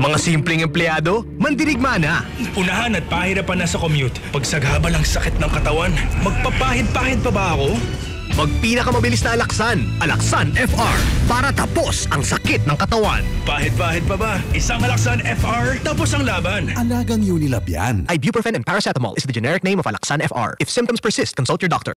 Mga simpleng empleyado, mandirigma na. Unahan at pahirapan na sa commute. Pag saghaba lang sakit ng katawan, magpapahid-pahid pa ba ako? Magpinakamabilis na Alaxan. Alaxan FR. Para tapos ang sakit ng katawan. Pahid-pahid pa ba? Isang Alaxan FR, tapos ang laban. Alagang Unilab yan. Ibuprofen and paracetamol is the generic name of Alaxan FR. If symptoms persist, consult your doctor.